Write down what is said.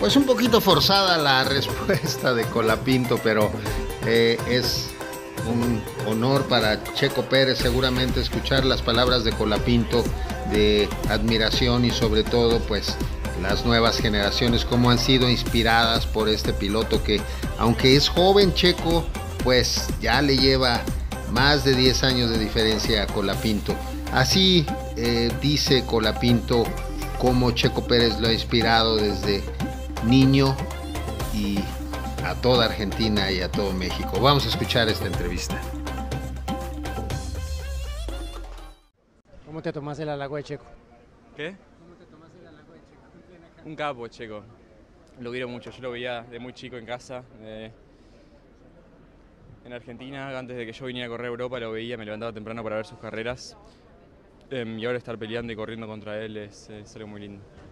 Pues un poquito forzada la respuesta de Colapinto, pero es un honor para Checo Pérez seguramente escuchar las palabras de Colapinto, de admiración y sobre todo pues las nuevas generaciones cómo han sido inspiradas por este piloto que aunque es joven Checo, pues ya le lleva más de 10 años de diferencia a Colapinto. Así dice Colapinto cómo Checo Pérez lo ha inspirado desde niño y a toda Argentina y a todo México. Vamos a escuchar esta entrevista. ¿Cómo te tomas el halago de Checo? ¿Qué? ¿Cómo te tomas el halago de Checo en plena carrera? Un capo, Checo. Lo quiero mucho. Yo lo veía de muy chico en casa. En Argentina, antes de que yo viniera a correr a Europa, lo veía, me levantaba temprano para ver sus carreras. Y ahora estar peleando y corriendo contra él es algo muy lindo.